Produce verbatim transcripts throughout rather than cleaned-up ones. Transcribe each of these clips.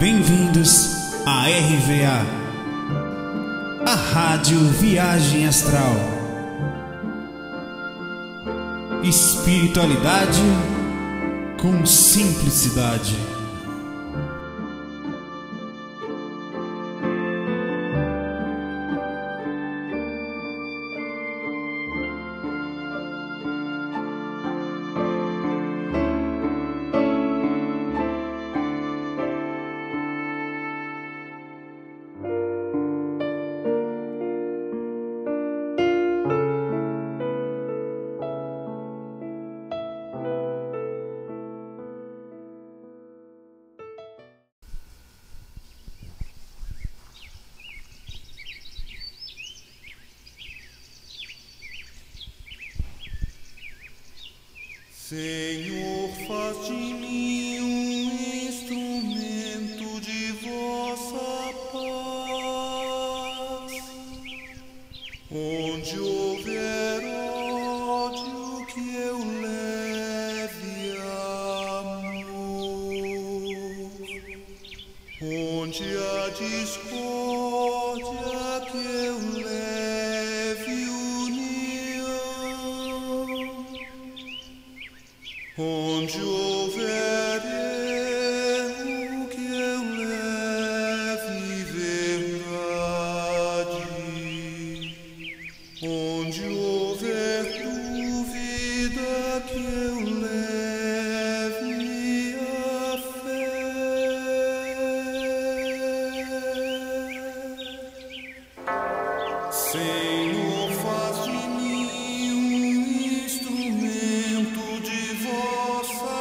Bem-vindos a R V A, a Rádio Viagem Astral. Espiritualidade com simplicidade. Senhor, faz de mim um instrumento de vossa paz. Onde houver ódio, que eu leve amor. Onde há discórdia, que eu leve união. Onde houver erro, que eu leve verdade. Onde houver dúvida, que eu leve a fé. Senhor, faz de mim um instrumento de vossa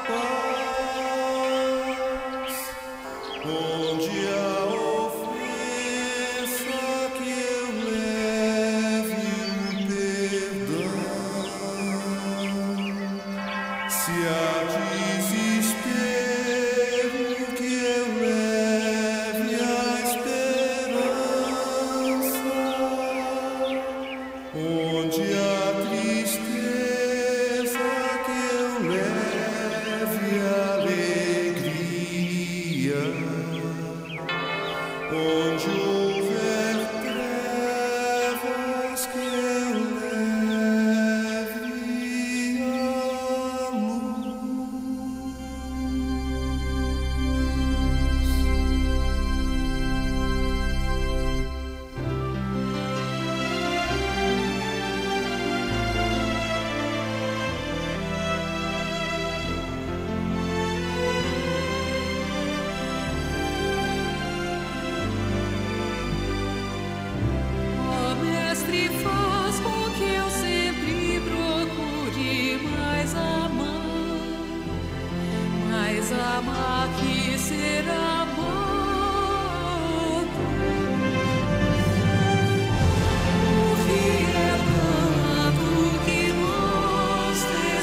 paz. Onde há ofensa, que eu leve o perdão. Se há desespero, que eu leve a esperança. Onde há tristeza, que eu leve alegria. Onde houver trevas, que eu leve a luz. Ó Mestre, faz com que eu sempre procure mais amar, mais amar que ser amado. O fiel canto que nós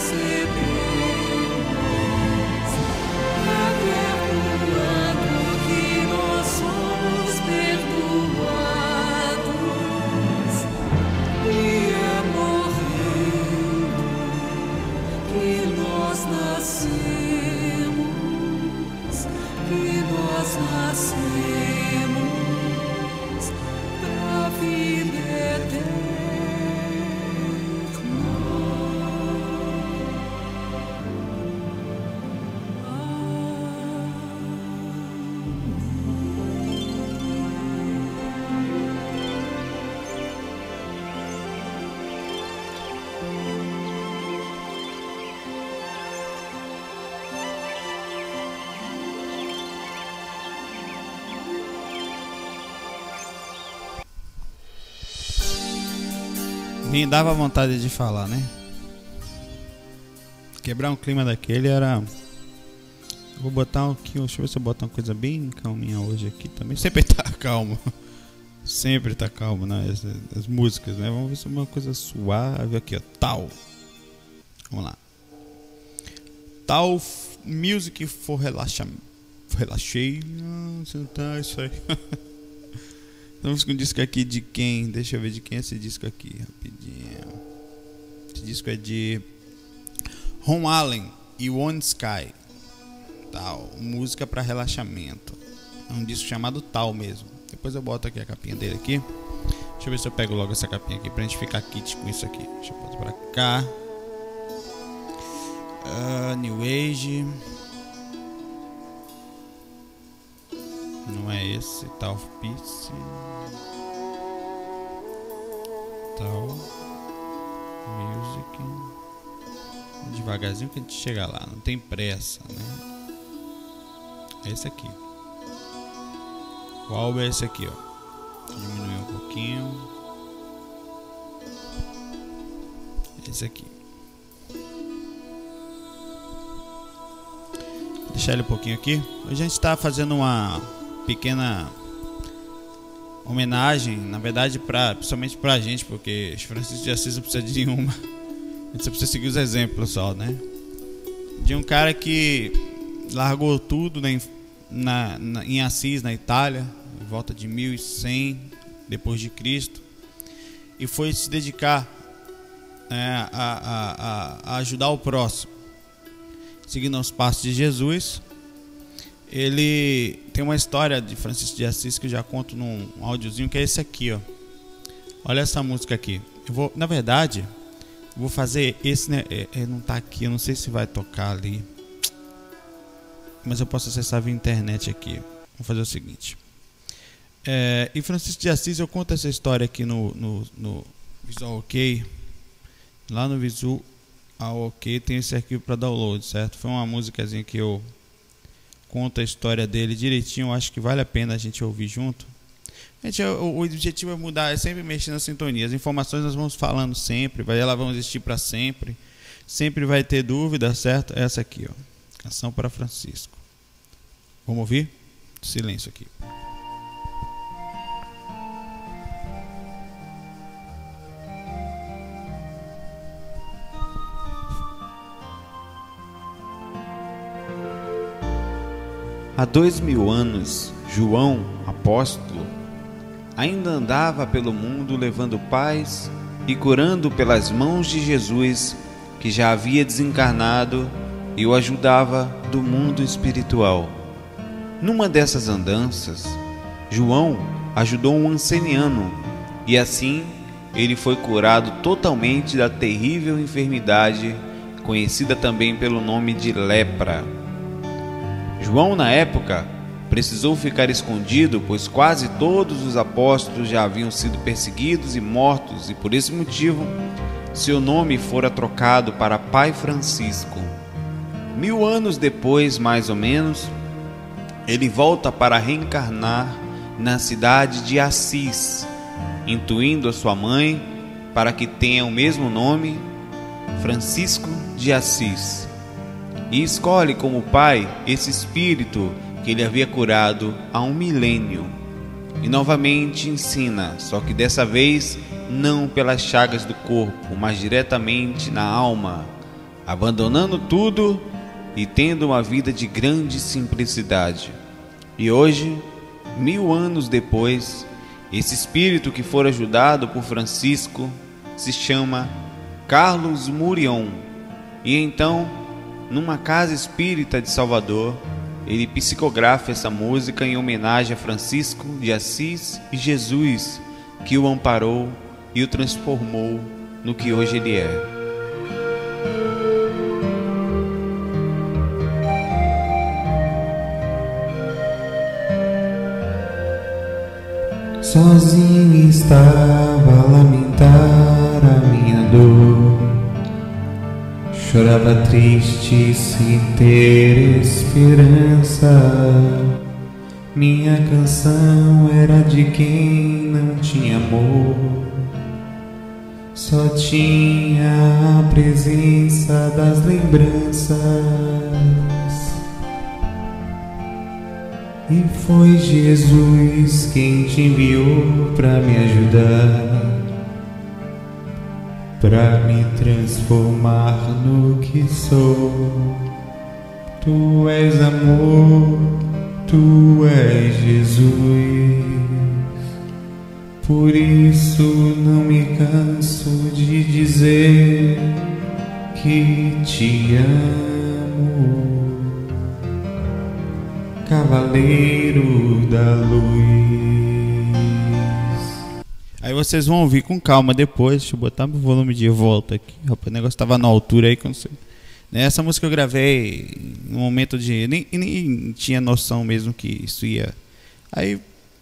recebemos, apertando que nós somos perdoados. E é morrendo que nós nascemos, que nós nascemos pra vida Nem dava vontade de falar, né? Quebrar um clima daquele era... Vou botar aqui, deixa eu ver se eu boto uma coisa bem calminha hoje aqui também. Sempre tá calmo. Sempre tá calmo, né? As, as músicas, né? Vamos ver se é uma coisa suave aqui, ó. Tal. Vamos lá. Tal Music for Relaxamento. Relaxei. Tá, isso aí. Estamos com um disco aqui de quem? Deixa eu ver de quem é esse disco aqui, rapidinho. Esse disco é de Ron Allen e One Sky. Tal, música para relaxamento. É um disco chamado Tal mesmo. Depois eu boto aqui a capinha dele aqui. Deixa eu ver se eu pego logo essa capinha aqui pra gente ficar kit com isso aqui. Deixa eu botar pra cá. Uh, New Age. Não é esse. Tal of Peace. Tal Music. Devagarzinho que a gente chega lá. Não tem pressa, né? É esse aqui. O álbum é esse aqui, ó. Diminuir um pouquinho. Esse aqui. Deixar ele um pouquinho aqui. Hoje a gente está fazendo uma pequena homenagem, na verdade, pra, principalmente pra gente, porque Francisco de Assis não precisa de nenhuma. A gente precisa seguir os exemplos só, né? De um cara que largou tudo na, na, na, em Assis, na Itália, em volta de mil e cem depois de Cristo, e foi se dedicar é, a, a, a, a ajudar o próximo, seguindo os passos de Jesus. Ele tem uma história de Francisco de Assis que eu já conto num áudiozinho, que é esse aqui, ó. Olha essa música aqui. Eu vou, na verdade, eu vou fazer esse, né? É, é, não tá aqui, eu não sei se vai tocar ali, mas eu posso acessar via internet aqui. Vamos fazer o seguinte. É, e Francisco de Assis, eu conto essa história aqui no, no, no Visual OK. Lá no Visual OK tem esse arquivo para download, certo? Foi uma musicazinha que eu conto a história dele direitinho. Eu acho que vale a pena a gente ouvir junto. Gente, o, o objetivo é mudar, é sempre mexer na sintonia. As informações nós vamos falando sempre, elas vão existir para sempre. Sempre vai ter dúvida, certo? Essa aqui, ó. Canção para Francisco. Vamos ouvir? Silêncio aqui. Há dois mil anos, João, apóstolo, ainda andava pelo mundo levando paz e curando pelas mãos de Jesus, que já havia desencarnado, e o ajudava do mundo espiritual. Numa dessas andanças, João ajudou um anceniano, e assim ele foi curado totalmente da terrível enfermidade, conhecida também pelo nome de lepra. João, na época, precisou ficar escondido, pois quase todos os apóstolos já haviam sido perseguidos e mortos, e por esse motivo seu nome fora trocado para Pai Francisco. Mil anos depois, mais ou menos, ele volta para reencarnar na cidade de Assis, intuindo a sua mãe para que tenha o mesmo nome, Francisco de Assis, e escolhe como pai esse espírito que ele havia curado há um milênio, e novamente ensina, só que dessa vez não pelas chagas do corpo, mas diretamente na alma, abandonando tudo e tendo uma vida de grande simplicidade. E hoje, mil anos depois, esse espírito que for ajudado por Francisco se chama Carlos Murion, e então, numa casa espírita de Salvador, ele psicografa essa música em homenagem a Francisco de Assis e Jesus, que o amparou e o transformou no que hoje ele é. Sozinho estava a lamentar a minha dor, chorava triste sem ter esperança. Minha canção era de quem não tinha amor, só tinha a presença das lembranças. E foi Jesus quem te enviou pra me ajudar, pra me transformar no que sou. Tu és amor, tu és Jesus. Por isso não me canso de dizer que te amo. Cavaleiro da Luz. Aí vocês vão ouvir com calma depois. Deixa eu botar o volume de volta aqui. Rapaz, o negócio tava na altura aí quando você... Essa música eu gravei no momento de... Nem, nem tinha noção mesmo que isso ia... Aí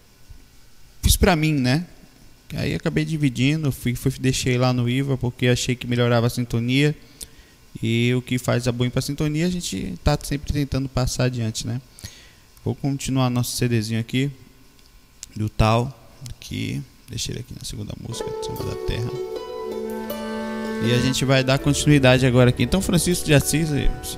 fiz pra mim, né? Aí acabei dividindo, fui, fui, deixei lá no I V A porque achei que melhorava a sintonia. E o que faz a boa para a sintonia a gente tá sempre tentando passar adiante, né? Vou continuar nosso CDzinho aqui do tal aqui. Deixei ele aqui na segunda música, Samba da Terra. E a gente vai dar continuidade agora aqui. Então Francisco de Assis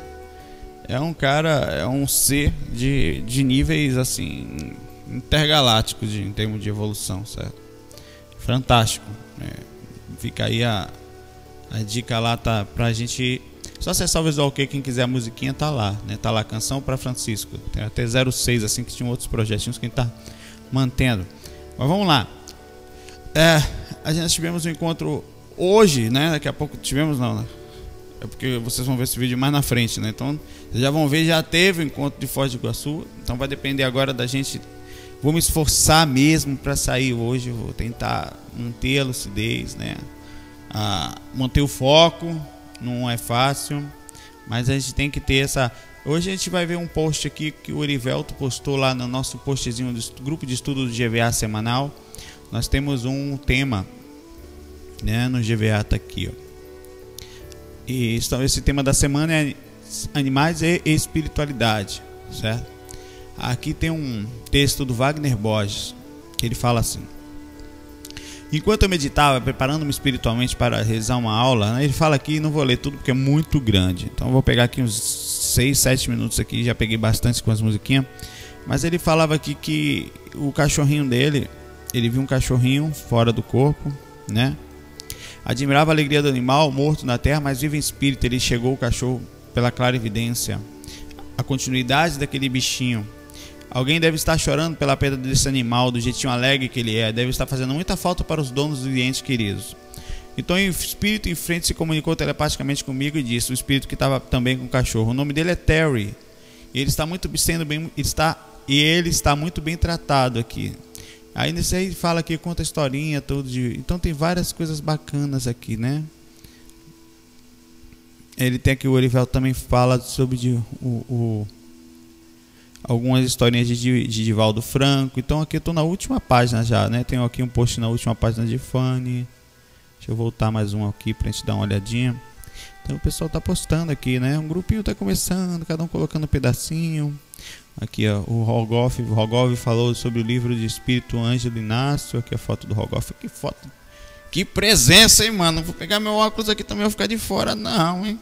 é um cara, é um ser de, de níveis assim intergalácticos de, em termos de evolução, certo? Fantástico. É, fica aí a, a dica lá, tá, pra gente. Só acessar o Visual Kei, quem quiser a musiquinha tá lá, né? Tá lá, Canção para Francisco. Tem até zero seis, assim, que tinha outros projetinhos que a gente tá mantendo. Mas vamos lá. É, a gente tivemos um encontro hoje, né? Daqui a pouco tivemos, não, né? É porque vocês vão ver esse vídeo mais na frente, né? Então, vocês já vão ver, já teve o encontro de Foz do Iguaçu. Então vai depender agora da gente. Vou me esforçar mesmo para sair hoje. Vou tentar manter a lucidez, né? Ah, manter o foco. Não é fácil, mas a gente tem que ter essa... Hoje a gente vai ver um post aqui que o Erivelto postou lá no nosso postzinho do grupo de estudo do G V A semanal. Nós temos um tema, né, no G V A, tá aqui, ó. E esse tema da semana é animais e espiritualidade, certo? Aqui tem um texto do Wagner Borges, que ele fala assim: enquanto eu meditava, preparando-me espiritualmente para realizar uma aula, né, ele fala aqui, não vou ler tudo porque é muito grande, então eu vou pegar aqui uns seis, sete minutos aqui, já peguei bastante com as musiquinhas, mas ele falava aqui que o cachorrinho dele, ele viu um cachorrinho fora do corpo, né? Admirava a alegria do animal morto na terra, mas vivo em espírito. Ele chegou o cachorro pela clara evidência, a continuidade daquele bichinho. Alguém deve estar chorando pela perda desse animal, do jeitinho alegre que ele é. Deve estar fazendo muita falta para os donos dos entes queridos. Então o espírito em frente se comunicou telepaticamente comigo e disse, o espírito que estava também com o cachorro, o nome dele é Terry. E ele está muito sendo bem, ele está, e ele está muito bem tratado aqui. Aí nesse aí fala aqui, conta a historinha tudo de, então tem várias coisas bacanas aqui, né? Ele tem aqui, o Erivelto também fala sobre de, o, o algumas historinhas de, de Divaldo Franco. Então aqui eu estou na última página já, né? Tenho aqui um post na última página de Fanny. Deixa eu voltar mais um aqui pra gente dar uma olhadinha. Então o pessoal tá postando aqui, né? Um grupinho tá começando, cada um colocando um pedacinho. Aqui, ó, o Rogoff, o Rogoff falou sobre o livro de Espírito Ângelo Inácio. Aqui a foto do Rogoff. Que foto. Que presença, hein, mano? Vou pegar meu óculos aqui também, vou ficar de fora, não, hein?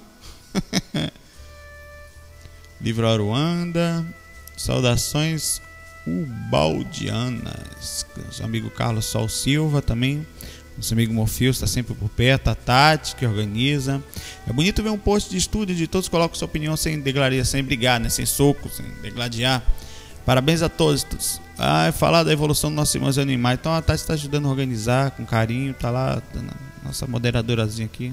Livro Aruanda. Saudações ubaldianas. Nosso amigo Carlos Sol Silva também. Nosso amigo Morfius está sempre por perto. A Tati, que organiza. É bonito ver um post de estúdio de todos colocam sua opinião sem degladiar, sem brigar, né? Sem soco, sem degladiar. Parabéns a todos. Ah, falar da evolução dos nossos irmãos animais. Então a Tati está ajudando a organizar com carinho. Tá lá, nossa moderadorazinha aqui.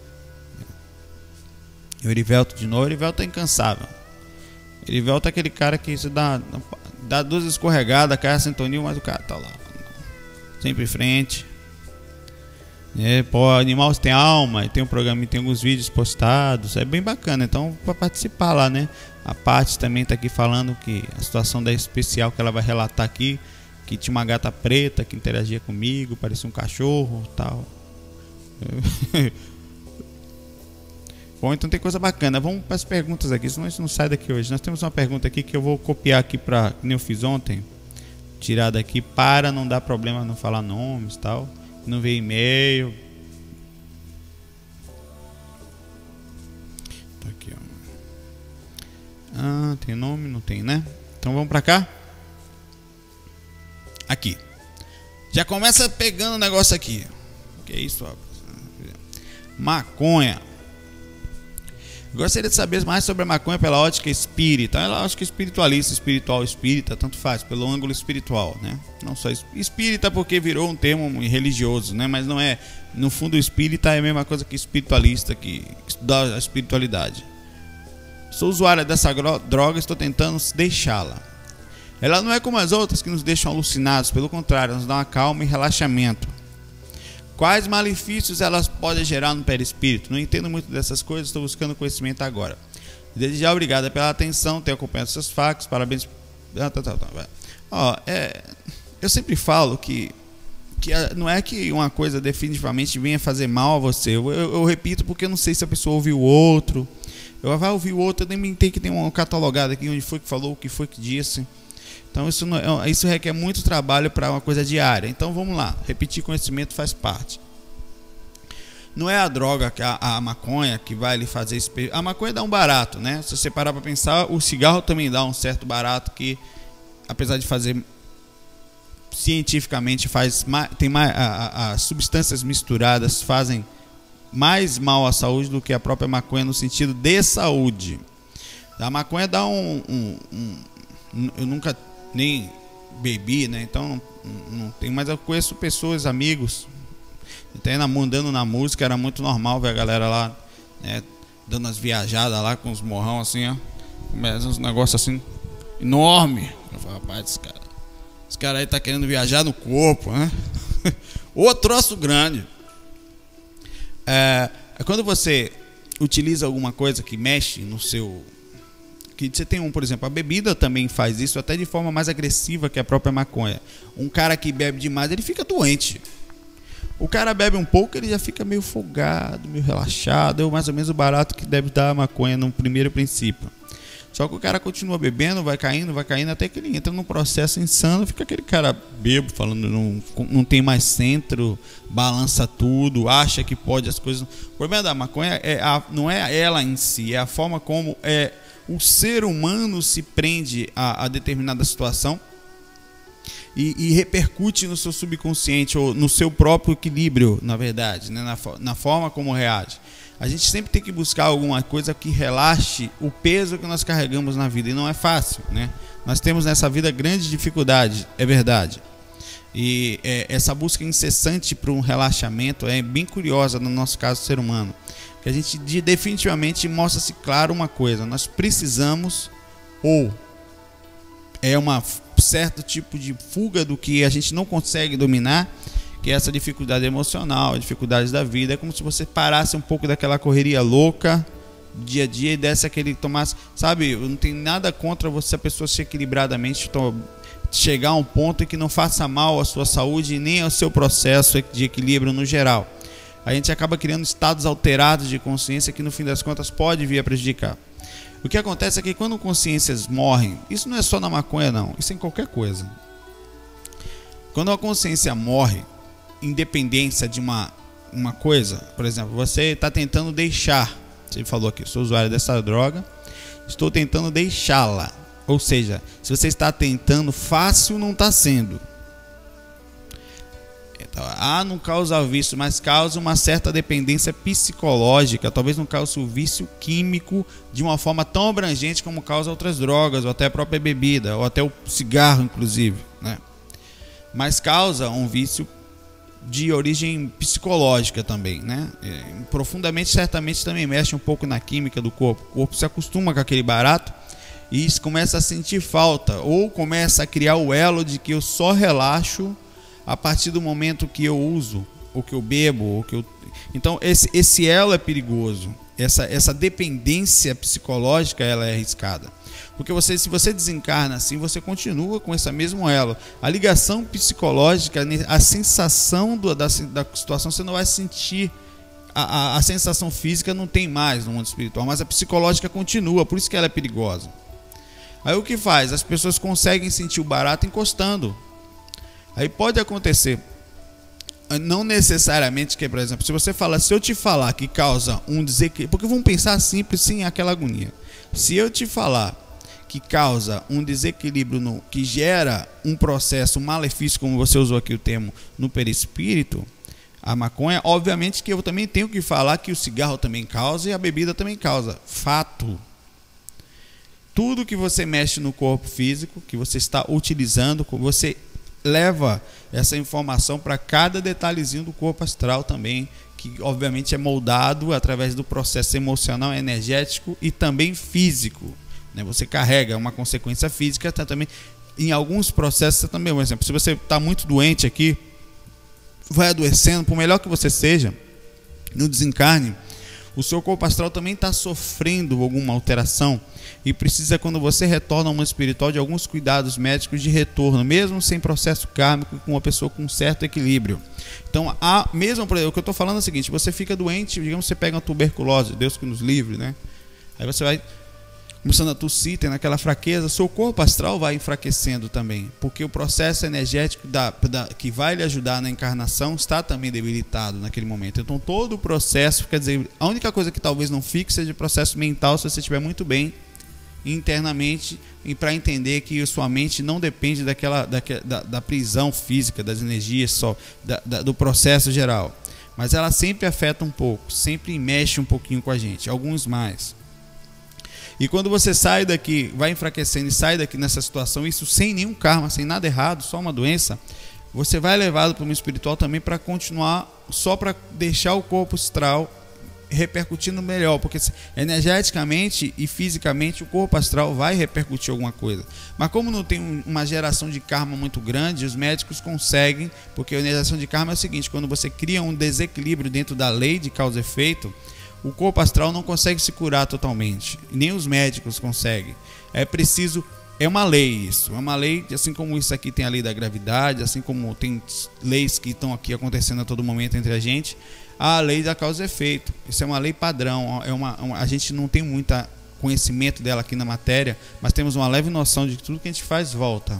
E o Erivelto de novo. O Erivelto é incansável. O Erivelto é aquele cara que se dá, dá duas escorregadas, cai a sintonia, mas o cara tá lá. Sempre em frente. É, pô, Animais tem alma, tem um programa, tem alguns vídeos postados, é bem bacana, então para participar lá, né? A Paty também tá aqui falando que a situação da especial que ela vai relatar aqui, que tinha uma gata preta que interagia comigo, parecia um cachorro, tal. Bom, então tem coisa bacana. Vamos para as perguntas aqui, senão a gente não sai daqui hoje. Nós temos uma pergunta aqui que eu vou copiar aqui para, como eu fiz ontem, tirar daqui para não dar problema, não falar nomes, tal. Não vê e-mail. Tá aqui, ó. Ah, tem nome? Não tem, né? Então vamos pra cá. Aqui. Já começa pegando o negócio aqui. Que é isso, ó. Maconha. Gostaria de saber mais sobre a maconha pela ótica espírita. Ela ótica espiritualista, espiritual, espírita, tanto faz, pelo ângulo espiritual, né? Não só espírita porque virou um termo religioso, né? Mas não é, no fundo, espírita é a mesma coisa que espiritualista, que estuda a espiritualidade. Sou usuária dessa droga, estou tentando deixá-la. Ela não é como as outras que nos deixam alucinados, pelo contrário, nos dá uma calma e relaxamento. Quais malefícios elas podem gerar no perispírito? Não entendo muito dessas coisas, estou buscando conhecimento agora. Desde já, obrigado pela atenção, tenho acompanhado seus fatos, parabéns. Ah, tá, tá, tá. Ó, é, eu sempre falo que, que não é que uma coisa definitivamente venha fazer mal a você. Eu, eu, eu repito porque eu não sei se a pessoa ouviu o outro. Eu vai ouvir o outro, eu nem tenho que ter uma catalogada aqui onde foi que falou, o que foi que disse. Então isso, não, isso requer muito trabalho para uma coisa diária. Então vamos lá, repetir conhecimento faz parte. Não é a droga, a, a maconha que vai lhe fazer... A maconha dá um barato, né? Se você parar para pensar, o cigarro também dá um certo barato que, apesar de fazer... Cientificamente, faz tem mais, as substâncias misturadas fazem mais mal à saúde do que a própria maconha no sentido de saúde. A maconha dá um... um, um eu nunca nem bebi, né? Então não, não tem, mas eu conheço pessoas, amigos... Até andando na música era muito normal ver a galera lá, né, dando as viajadas lá com os morrão assim, ó. Começa uns negócios assim, enorme. Eu falo, rapaz, esse cara, esse cara aí tá querendo viajar no corpo, né? Ô troço grande. É, é quando você utiliza alguma coisa que mexe no seu... Que você tem um, por exemplo, a bebida também faz isso, até de forma mais agressiva que a própria maconha. Um cara que bebe demais, ele fica doente. O cara bebe um pouco, ele já fica meio folgado, meio relaxado. É mais ou menos o barato que deve dar a maconha no primeiro princípio. Só que o cara continua bebendo, vai caindo, vai caindo, até que ele entra num processo insano. Fica aquele cara bebo, falando, não, não tem mais centro, balança tudo, acha que pode as coisas. O problema da maconha é a, não é ela em si, é a forma como é, o ser humano se prende a, a determinada situação. E, e repercute no seu subconsciente ou no seu próprio equilíbrio, na verdade, né? na, na forma como reage. A gente sempre tem que buscar alguma coisa que relaxe o peso que nós carregamos na vida, e não é fácil, né? Nós temos nessa vida grande dificuldade, é verdade. E é, essa busca incessante por um relaxamento é bem curiosa no nosso caso ser humano, que a gente definitivamente mostra-se claro uma coisa: nós precisamos, ou é uma certo tipo de fuga do que a gente não consegue dominar, que é essa dificuldade emocional, dificuldades da vida. É como se você parasse um pouco daquela correria louca do dia a dia e desse aquele, tomasse, sabe, não tem nada contra você, a pessoa se equilibradamente chegar a um ponto em que não faça mal à sua saúde e nem ao seu processo de equilíbrio no geral. A gente acaba criando estados alterados de consciência que no fim das contas pode vir a prejudicar. O que acontece é que quando consciências morrem, isso não é só na maconha não, isso é em qualquer coisa. Quando a consciência morre, independência de uma, uma coisa, por exemplo, você está tentando deixar, você falou aqui, sou usuário dessa droga, estou tentando deixá-la. Ou seja, se você está tentando, fácil não está sendo. Então, ah, não causa vício, mas causa uma certa dependência psicológica. Talvez não cause o vício químico de uma forma tão abrangente como causa outras drogas, ou até a própria bebida, ou até o cigarro, inclusive, né? Mas causa um vício de origem psicológica também, né? É, profundamente, certamente também mexe um pouco na química do corpo. O corpo se acostuma com aquele barato e começa a sentir falta, ou começa a criar o elo de que eu só relaxo a partir do momento que eu uso, ou que eu bebo, ou que eu... Então esse, esse elo é perigoso. Essa, essa dependência psicológica, ela é arriscada. Porque você, se você desencarna assim, você continua com esse mesmo elo. A ligação psicológica, a sensação do, da, da situação, você não vai sentir. A, a, a sensação física não tem mais no mundo espiritual, mas a psicológica continua, por isso que ela é perigosa. Aí o que faz? As pessoas conseguem sentir o barato encostando. Aí pode acontecer, não necessariamente que, por exemplo, se você fala, se eu te falar que causa um desequilíbrio, porque vamos pensar simples, sim, aquela agonia. Se eu te falar que causa um desequilíbrio, no, que gera um processo, um malefício, como você usou aqui o termo, no perispírito, a maconha, obviamente que eu também tenho que falar que o cigarro também causa e a bebida também causa. Fato. Tudo que você mexe no corpo físico, que você está utilizando, você leva essa informação para cada detalhezinho do corpo astral também, que obviamente é moldado através do processo emocional, energético e também físico, né? Você carrega uma consequência física também. em alguns processos, você também, por exemplo, se você está muito doente aqui, vai adoecendo, por melhor que você seja, no desencarne, o seu corpo astral também está sofrendo alguma alteração e precisa, quando você retorna ao mundo espiritual, de alguns cuidados médicos de retorno, mesmo sem processo kármico, com uma pessoa com certo equilíbrio. Então, a mesma, o que eu estou falando é o seguinte: você fica doente, digamos, você pega uma tuberculose, Deus que nos livre, né? Aí você vai começando a tossir, tendo aquela fraqueza, seu corpo astral vai enfraquecendo também, porque o processo energético da, da, que vai lhe ajudar na encarnação está também debilitado naquele momento. Então todo o processo, quer dizer, a única coisa que talvez não fique seja o processo mental, se você estiver muito bem internamente, e para entender que sua mente não depende daquela, daquela da, da prisão física, das energias só, da, da, do processo geral, mas ela sempre afeta um pouco, sempre mexe um pouquinho com a gente, alguns mais. E quando você sai daqui, vai enfraquecendo e sai daqui nessa situação, isso sem nenhum karma, sem nada errado, só uma doença, você vai levado para o mundo espiritual também para continuar, só para deixar o corpo astral repercutindo melhor, porque energeticamente e fisicamente o corpo astral vai repercutir alguma coisa. Mas como não tem uma geração de karma muito grande, os médicos conseguem, porque a geração de karma é o seguinte: quando você cria um desequilíbrio dentro da lei de causa e efeito, o corpo astral não consegue se curar totalmente, nem os médicos conseguem. É preciso, é uma lei isso, é uma lei, assim como isso aqui tem a lei da gravidade, assim como tem leis que estão aqui acontecendo a todo momento entre a gente, a lei da causa e efeito. Isso é uma lei padrão, é uma, uma, a gente não tem muito conhecimento dela aqui na matéria, mas temos uma leve noção de que tudo que a gente faz volta.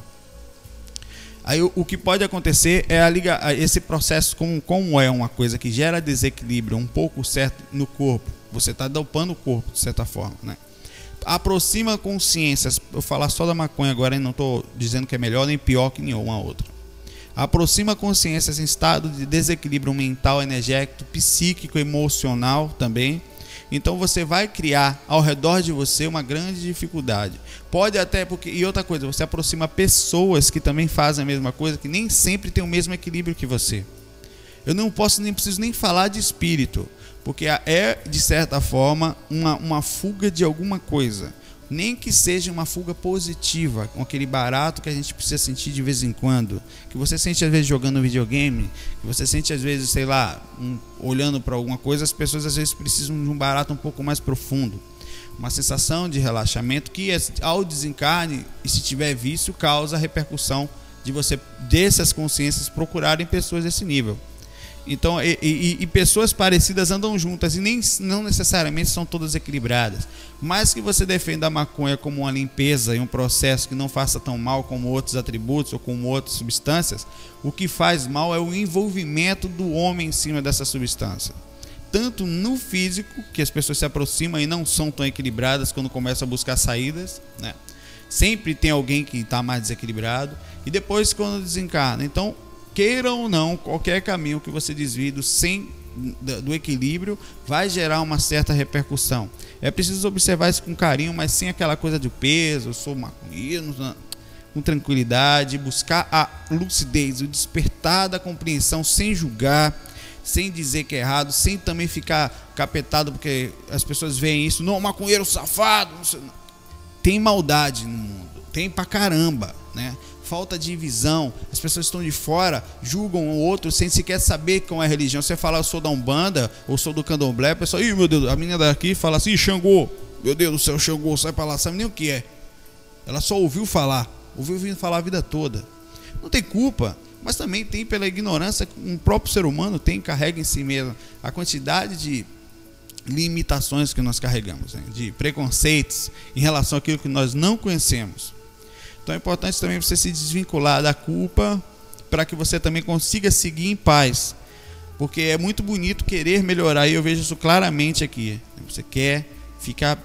Aí o, o que pode acontecer é a liga, esse processo, como, como é uma coisa que gera desequilíbrio um pouco certo no corpo, você está dopando o corpo de certa forma, né? Aproxima consciências, eu falar só da maconha agora e não estou dizendo que é melhor nem pior que nenhuma outra. Aproxima consciências em estado de desequilíbrio mental, energético, psíquico, emocional também. Então você vai criar ao redor de você uma grande dificuldade. Pode até, porque, e outra coisa, você aproxima pessoas que também fazem a mesma coisa, que nem sempre tem o mesmo equilíbrio que você. Eu não posso, nem preciso nem falar de espírito, porque é, de certa forma, uma, uma fuga de alguma coisa. Nem que seja uma fuga positiva, com aquele barato que a gente precisa sentir de vez em quando, que você sente às vezes jogando videogame, que você sente às vezes, sei lá, um, olhando para alguma coisa. As pessoas às vezes precisam de um barato um pouco mais profundo, uma sensação de relaxamento que ao desencarne, e se tiver vício, causa a repercussão de você, dessas consciências, procurarem pessoas desse nível. Então, e, e, e pessoas parecidas andam juntas e nem, não necessariamente são todas equilibradas. Mas que você defenda a maconha como uma limpeza e um processo que não faça tão mal como outros atributos ou como outras substâncias, o que faz mal é o envolvimento do homem em cima dessa substância. Tanto no físico, que as pessoas se aproximam e não são tão equilibradas quando começam a buscar saídas, né? Sempre tem alguém que está mais desequilibrado, e depois quando desencarna. Então, queira ou não, qualquer caminho que você desvie do, sem, do equilíbrio vai gerar uma certa repercussão. É preciso observar isso com carinho, mas sem aquela coisa de peso, eu sou maconheiro, com tranquilidade, buscar a lucidez, o despertar da compreensão, sem julgar, sem dizer que é errado, sem também ficar capetado, porque as pessoas veem isso, não, maconheiro safado, não sei, não. Tem maldade no mundo, tem pra caramba, né? Falta de visão, as pessoas estão de fora, julgam o outro sem sequer saber qual é a religião. Você fala, eu sou da Umbanda, ou sou do Candomblé, a pessoa, ih, meu Deus, a menina daqui fala assim, Xangô, meu Deus do céu, Xangô, sai pra lá, sabe nem o que é. Ela só ouviu falar, ouviu falar a vida toda. Não tem culpa, mas também tem pela ignorância, um próprio ser humano tem, carrega em si mesmo a quantidade de limitações que nós carregamos, né? De preconceitos em relação àquilo que nós não conhecemos. Então é importante também você se desvincular da culpa, para que você também consiga seguir em paz, porque é muito bonito querer melhorar, e eu vejo isso claramente aqui. Você quer ficar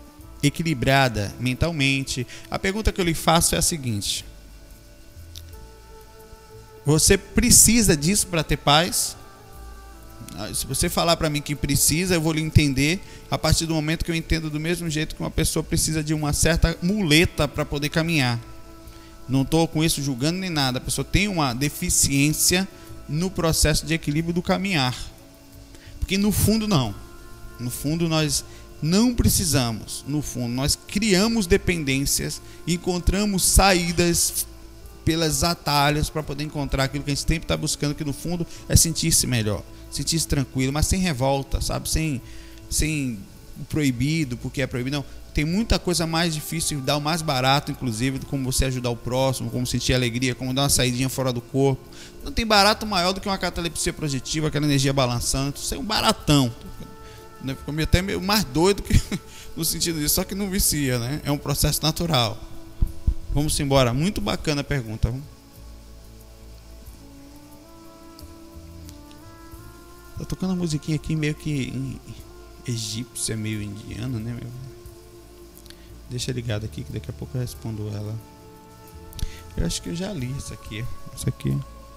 equilibrada mentalmente. A pergunta que eu lhe faço é a seguinte: você precisa disso para ter paz? Se você falar para mim que precisa, eu vou lhe entender a partir do momento que eu entendo do mesmo jeito que uma pessoa precisa de uma certa muleta para poder caminhar. Não estou com isso julgando nem nada. A pessoa tem uma deficiência no processo de equilíbrio do caminhar, porque no fundo não. No fundo nós não precisamos. No fundo, nós criamos dependências, encontramos saídas pelas atalhos para poder encontrar aquilo que a gente sempre está buscando, que no fundo é sentir-se melhor, sentir-se tranquilo, mas sem revolta, sabe? Sem, sem o proibido, porque é proibido. Não, tem muita coisa mais difícil, dar o mais barato, inclusive, como você ajudar o próximo, como sentir alegria, como dar uma saidinha fora do corpo. Não tem barato maior do que uma catalepsia projetiva, aquela energia balançando. Isso é um baratão. Ficou até meio mais doido que, no sentido disso, só que não vicia, né? É um processo natural. Vamos embora. Muito bacana a pergunta. Tá tocando uma musiquinha aqui meio que egípcia, meio indiana, né? Deixa ligado aqui que daqui a pouco eu respondo ela. Eu acho que eu já li isso aqui. Isso aqui.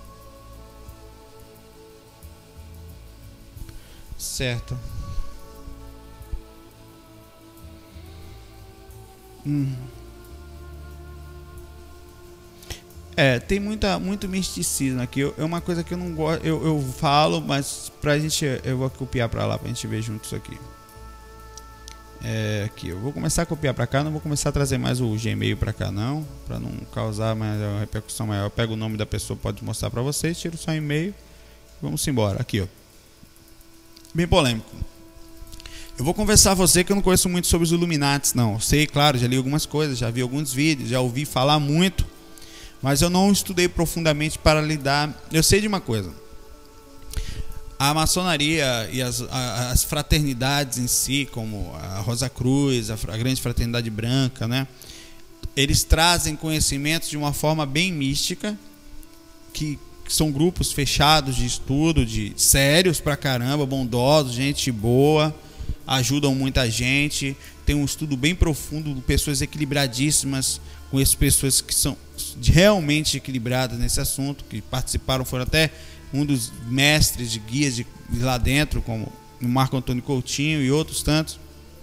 Certo. Hum. É, tem muita, muito misticismo aqui. Eu, é uma coisa que eu não gosto. Eu, eu falo, mas pra gente. Eu vou copiar pra lá pra gente ver junto isso aqui. É, aqui, eu vou começar a copiar pra cá. Não vou começar a trazer mais o Gmail pra cá, não. Pra não causar mais uma repercussão maior. Eu pego o nome da pessoa, pode mostrar pra vocês. Tiro só o e-mail. Vamos embora. Aqui, ó. Bem polêmico. Eu vou conversar a você que eu não conheço muito sobre os Illuminatis, não. Eu sei, claro, já li algumas coisas, já vi alguns vídeos, já ouvi falar muito, mas eu não estudei profundamente para lidar. Eu sei de uma coisa: a maçonaria e as, as fraternidades em si, como a Rosa Cruz, a, a Grande Fraternidade Branca, né? Eles trazem conhecimentos de uma forma bem mística, que são grupos fechados de estudo, de sérios pra caramba, bondosos, gente boa, ajudam muita gente, tem um estudo bem profundo, pessoas equilibradíssimas, com essas pessoas que são realmente equilibradas nesse assunto, que participaram, foram até um dos mestres de guias de, de lá dentro, como o Marco Antônio Coutinho e outros tantos,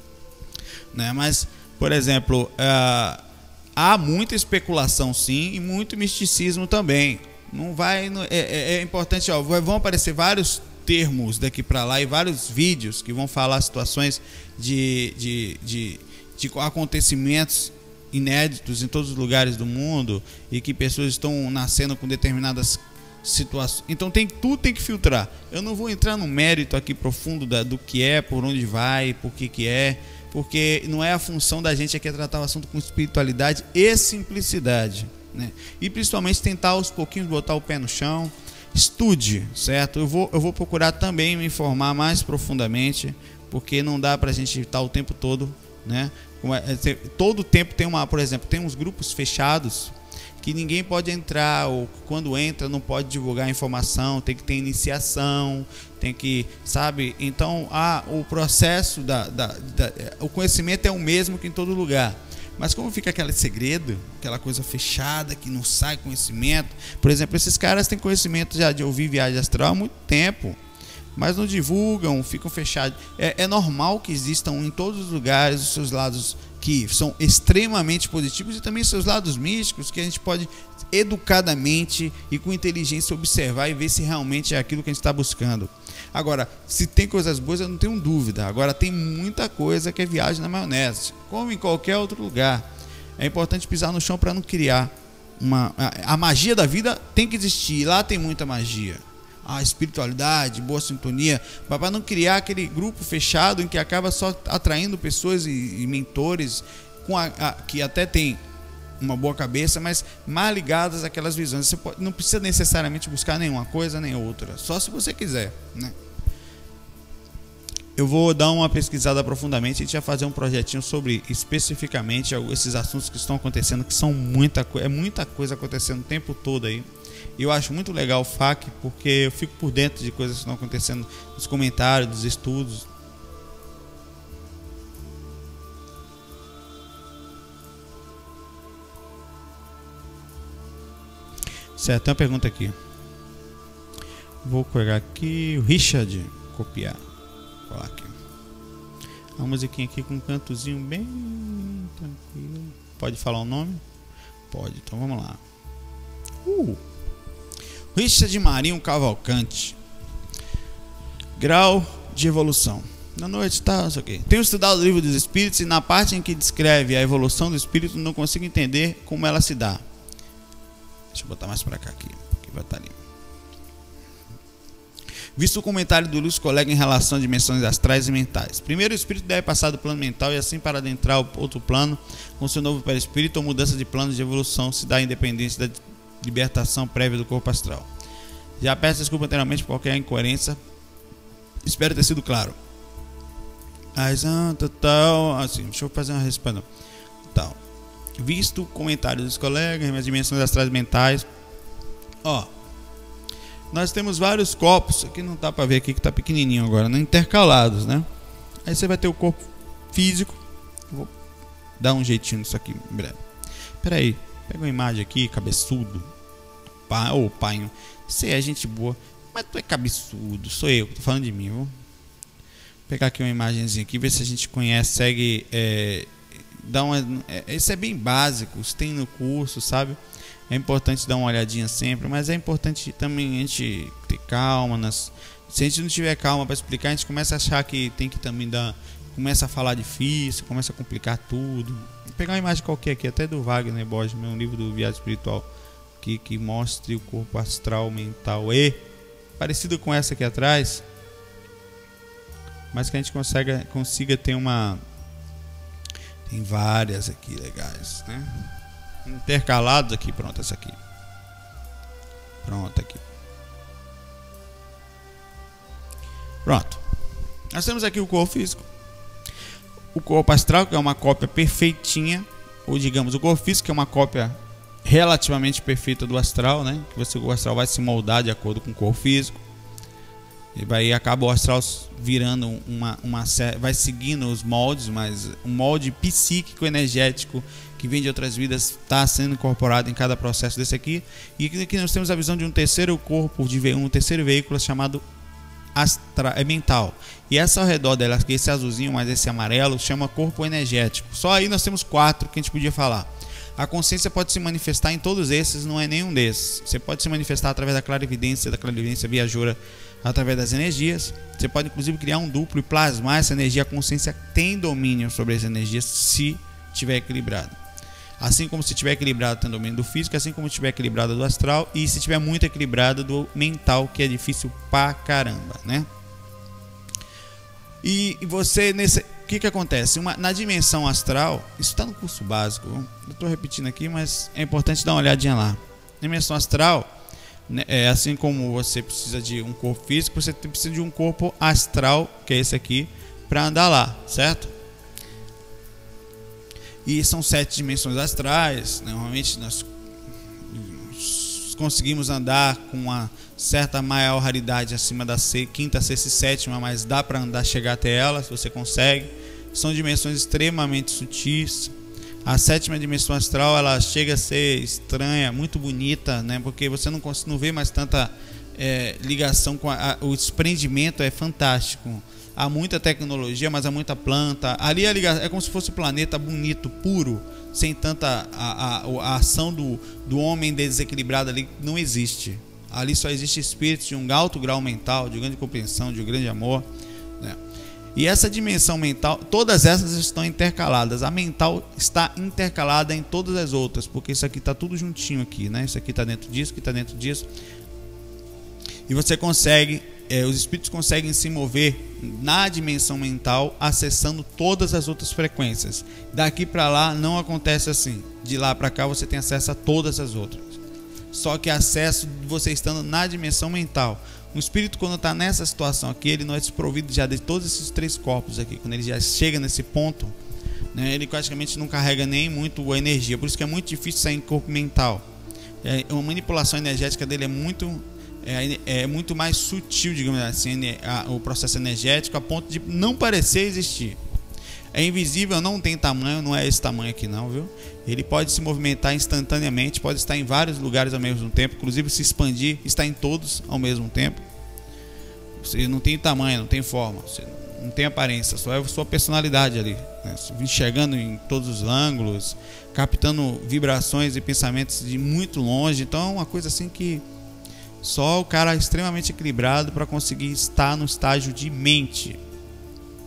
né? Mas, por exemplo, uh, há muita especulação sim, e muito misticismo também. Não vai, é, é importante, ó, vão aparecer vários termos daqui para lá e vários vídeos que vão falar situações de, de, de, de acontecimentos inéditos em todos os lugares do mundo e que pessoas estão nascendo com determinadas situações. Então tem, tudo tem que filtrar. Eu não vou entrar no mérito aqui profundo da, do que é, por onde vai, por que que é, porque não é a função da gente aqui é tratar o assunto com espiritualidade e simplicidade, né? E principalmente tentar aos pouquinhos botar o pé no chão. Estude, certo? Eu vou, eu vou procurar também me informar mais profundamente, porque não dá pra gente estar o tempo todo, né? Todo tempo tem uma, por exemplo, tem uns grupos fechados que ninguém pode entrar, ou quando entra não pode divulgar informação, tem que ter iniciação, tem que, sabe? Então, ah, o processo da, da, da o conhecimento é o mesmo que em todo lugar. Mas como fica aquele segredo, aquela coisa fechada que não sai conhecimento. Por exemplo, esses caras têm conhecimento já de ouvir viagem astral há muito tempo, mas não divulgam, ficam fechados. É, é normal que existam em todos os lugares os seus lados que são extremamente positivos e também seus lados místicos, que a gente pode educadamente e com inteligência observar e ver se realmente é aquilo que a gente está buscando. Agora, se tem coisas boas, eu não tenho dúvida. Agora, tem muita coisa que é viagem na maionese, como em qualquer outro lugar. É importante pisar no chão para não criar uma... A, a magia da vida tem que existir, lá tem muita magia. A espiritualidade, boa sintonia, para não criar aquele grupo fechado em que acaba só atraindo pessoas e, e mentores com a, a, que até tem uma boa cabeça, mas mais ligadas àquelas visões. Você pode, não precisa necessariamente buscar nenhuma coisa nem outra, só se você quiser, né? Eu vou dar uma pesquisada profundamente e a gente vai fazer um projetinho sobre especificamente esses assuntos que estão acontecendo, que são muita coisa, é muita coisa acontecendo o tempo todo aí. E eu acho muito legal o F A Q, porque eu fico por dentro de coisas que estão acontecendo nos comentários, dos estudos. Certo, tem uma pergunta aqui. Vou pegar aqui o Richard, copiar. Vou colar aqui. Uma musiquinha aqui com um cantozinho bem tranquilo. Pode falar o nome? Pode, então vamos lá. Uh! Richard Marinho Cavalcante. Grau de evolução. Na noite, tá, isso aqui. Tenho estudado o livro dos Espíritos e na parte em que descreve a evolução do Espírito não consigo entender como ela se dá. Deixa eu botar mais pra cá aqui, porque vai estar ali. Visto o comentário do Lúcio Colega em relação a dimensões astrais e mentais. Primeiro, o espírito deve passar do plano mental e assim para adentrar o outro plano com seu novo perispírito ou mudança de plano de evolução se dá a independência da libertação prévia do corpo astral. Já peço desculpa anteriormente por qualquer incoerência. Espero ter sido claro. Tal, assim, deixa eu fazer uma resposta. Tal. Visto o comentário dos colegas, as dimensões astrais mentais. Ó, nós temos vários corpos. Aqui não dá pra ver aqui que tá pequenininho agora, né? Intercalados, né? Aí você vai ter o corpo físico. Vou dar um jeitinho nisso aqui em breve. Pera aí, pega uma imagem aqui, cabeçudo. Pá, ô, pai, você é gente boa, mas tu é cabeçudo. Sou eu, tô falando de mim, viu? Vou pegar aqui uma imagenzinha aqui, ver se a gente conhece, segue. É, dá uma, é, isso é bem básico, isso tem no curso, sabe? É importante dar uma olhadinha sempre, mas é importante também a gente ter calma. Nas, se a gente não tiver calma para explicar, a gente começa a achar que tem que também dar. Começa a falar difícil, começa a complicar tudo. Vou pegar uma imagem qualquer aqui, até do Wagner Borges, meu livro do Viagem Espiritual, que, que mostre o corpo astral, mental e parecido com essa aqui atrás, mas que a gente consiga, consiga ter uma. Tem várias aqui legais, né? Intercalados aqui, pronto, essa aqui. Pronto, aqui. Pronto. Nós temos aqui o corpo físico. O corpo astral, que é uma cópia perfeitinha, ou digamos, o corpo físico, que é uma cópia relativamente perfeita do astral, né? Que você, o astral vai se moldar de acordo com o corpo físico. E vai acaba o astral virando uma, uma vai seguindo os moldes, mas um molde psíquico energético que vem de outras vidas está sendo incorporado em cada processo desse aqui. E aqui nós temos a visão de um terceiro corpo, de um terceiro veículo chamado astra, é mental. E essa ao redor dela, esse azulzinho, mas esse amarelo, chama corpo energético. Só aí nós temos quatro que a gente podia falar. A consciência pode se manifestar em todos esses, não é nenhum desses. Você pode se manifestar através da clarividência, da clarividência viajoura, através das energias. Você pode inclusive criar um duplo e plasmar essa energia. A consciência tem domínio sobre essa energia se estiver equilibrada. Assim como se estiver equilibrado tem domínio do físico, assim como se estiver equilibrado do astral, e se estiver muito equilibrado do mental, que é difícil pra caramba, né? E você nesse, o que que acontece? Uma, na dimensão astral, isso está no curso básico, eu estou repetindo aqui, mas é importante dar uma olhadinha lá. Na dimensão astral, né, é assim como você precisa de um corpo físico, você precisa de um corpo astral, que é esse aqui, para andar lá, certo? E são sete dimensões astrais. Normalmente nós conseguimos andar com uma certa maior raridade acima da quinta, sexta e sétima, mas dá para andar, chegar até elas, você consegue. São dimensões extremamente sutis. A sétima dimensão astral, ela chega a ser estranha, muito bonita, né? Porque você não, não vê mais tanta é, ligação com a, a, o desprendimento é fantástico. Há muita tecnologia, mas há muita planta. Ali a ligação, é como se fosse um planeta bonito, puro, sem tanta a, a, a ação do, do homem desequilibrado ali não existe. Ali só existe espíritos de um alto grau mental, de grande compreensão, de grande amor, né? E essa dimensão mental, todas essas estão intercaladas. A mental está intercalada em todas as outras, porque isso aqui está tudo juntinho aqui, né? Isso aqui está dentro disso, aqui está dentro disso. E você consegue, é, os espíritos conseguem se mover na dimensão mental, acessando todas as outras frequências. Daqui para lá não acontece assim. De lá para cá você tem acesso a todas as outras. Só que acesso você estando na dimensão mental. O espírito, quando está nessa situação aqui, ele não é desprovido já de todos esses três corpos aqui. Quando ele já chega nesse ponto, né, ele praticamente não carrega nem muito a energia. Por isso que é muito difícil sair em corpo mental. É, a manipulação energética dele é muito, é, é muito mais sutil, digamos assim, a, o processo energético, a ponto de não parecer existir. É invisível, não tem tamanho, não é esse tamanho aqui não, viu? Ele pode se movimentar instantaneamente, pode estar em vários lugares ao mesmo tempo, inclusive se expandir, está em todos ao mesmo tempo. Você não tem tamanho, não tem forma, você não tem aparência, só é a sua personalidade ali, né? Enxergando em todos os ângulos, captando vibrações e pensamentos de muito longe. Então é uma coisa assim que só o cara extremamente equilibrado para conseguir estar no estágio de mente.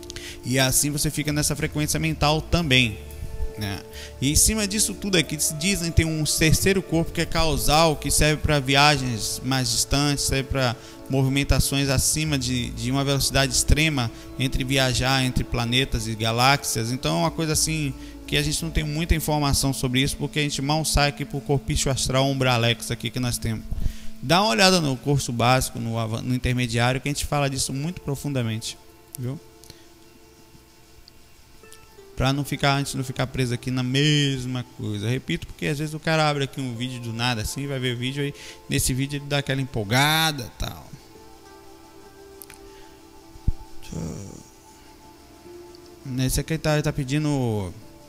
E assim você fica nessa frequência mental também, né? E em cima disso tudo aqui, dizem tem um terceiro corpo que é causal, que serve para viagens mais distantes, serve para movimentações acima de, de uma velocidade extrema, entre viajar entre planetas e galáxias. Então é uma coisa assim que a gente não tem muita informação sobre isso, porque a gente mal sai aqui pro corpício astral umbralex aqui que nós temos. Dá uma olhada no curso básico, no, no intermediário, que a gente fala disso muito profundamente, viu? Pra não ficar, a gente não ficar preso aqui na mesma coisa. Repito, porque às vezes o cara abre aqui um vídeo do nada assim, vai ver o vídeo aí, nesse vídeo ele dá aquela empolgada, tal. Nesse aqui ele tá, ele tá pedindo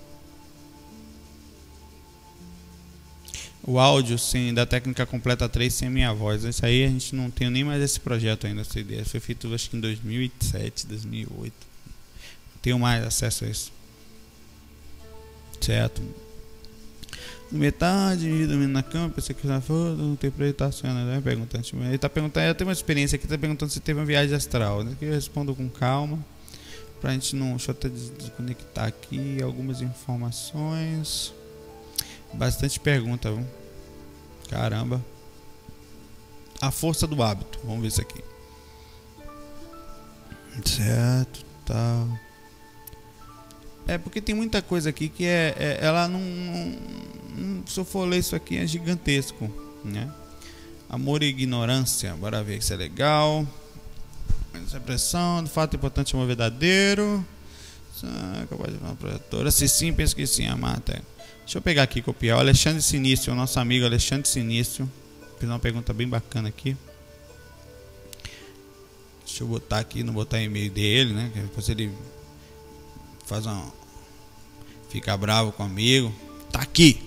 o áudio sem, da técnica completa três sem minha voz. Isso aí a gente não tem nem mais esse projeto ainda, essa ideia. Foi feito acho que em dois mil e sete, dois mil e oito. Não tenho mais acesso a isso. Certo. Metade, dormindo na cama, pensei que já foi, não tem projetação, né? Perguntando, ele tá perguntando, eu tenho uma experiência aqui, tá perguntando se teve uma viagem astral, né? Eu respondo com calma, pra gente não, deixa eu até desconectar aqui algumas informações. Bastante pergunta, viu? Caramba. A força do hábito, vamos ver isso aqui. Certo, tal. Tá. É porque tem muita coisa aqui que é, é ela não, não, se eu for ler isso aqui é gigantesco, né? Amor e ignorância, bora ver se é legal. Essa pressão, do fato importante amor verdadeiro. Capaz de uma projetora. Se sim, penso que sim, amar até. Deixa eu pegar aqui e copiar. O Alexandre Sinício, o nosso amigo Alexandre Sinício, fez uma pergunta bem bacana aqui. Deixa eu botar aqui, não botar e-mail dele, né? Depois ele faz uma, fica bravo comigo. Tá aqui.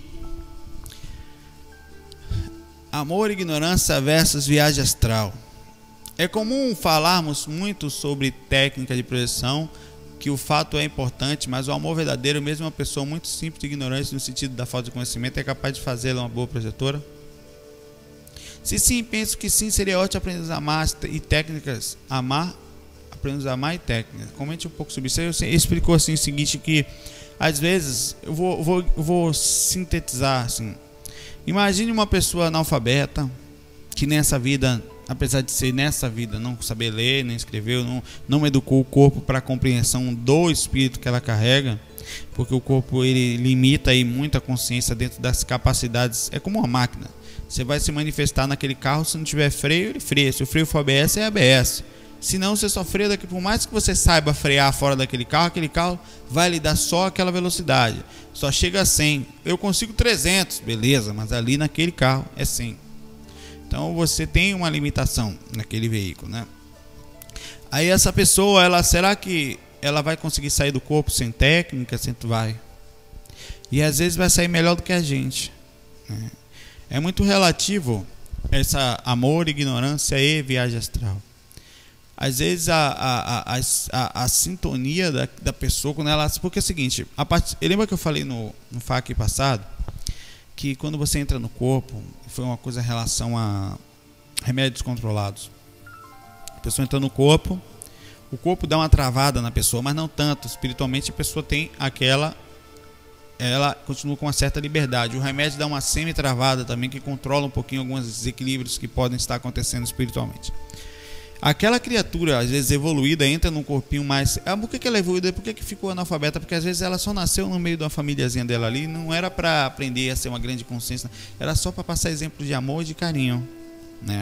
Amor e ignorância versus viagem astral. É comum falarmos muito sobre técnica de projeção, que o fato é importante, mas o amor verdadeiro, mesmo uma pessoa muito simples e ignorante no sentido da falta de conhecimento, é capaz de fazê-la uma boa projetora? Se sim, penso que sim, seria ótimo aprender a amar e técnicas, amar aprendemos a amar e técnica. Comente um pouco sobre isso. Ele explicou assim o seguinte, que às vezes eu vou, vou, vou sintetizar assim. Imagine uma pessoa analfabeta que nessa vida, apesar de ser nessa vida não saber ler, nem escrever, não, não educou o corpo para a compreensão do espírito que ela carrega, porque o corpo ele limita aí muita consciência dentro das capacidades. É como uma máquina. Você vai se manifestar naquele carro, se não tiver freio, ele freia. Se o freio for A B S, é A B S. Se não, você só freia daqui, por mais que você saiba frear fora daquele carro, aquele carro vai lhe dar só aquela velocidade. Só chega a cem. Eu consigo trezentos, beleza, mas ali naquele carro é cem. Então você tem uma limitação naquele veículo, né? Aí essa pessoa, ela, será que ela vai conseguir sair do corpo sem técnica? Sem vai. E às vezes vai sair melhor do que a gente, né? É muito relativo essa amor, ignorância e viagem astral. Às vezes a, a, a, a, a sintonia da, da pessoa, quando ela. Porque é o seguinte, a part... lembra que eu falei no, no F A Q passado que quando você entra no corpo, foi uma coisa em relação a remédios controlados. A pessoa entra no corpo, o corpo dá uma travada na pessoa, mas não tanto. Espiritualmente a pessoa tem aquela. Ela continua com uma certa liberdade. O remédio dá uma semi-travada também, que controla um pouquinho alguns desequilíbrios que podem estar acontecendo espiritualmente. Aquela criatura, às vezes evoluída, entra num corpinho mais... Ah, por que, que ela é evoluída? Por que, que ficou analfabeta? Porque às vezes ela só nasceu no meio de uma famíliazinha dela ali, não era para aprender a ser uma grande consciência, era só para passar exemplo de amor e de carinho, né?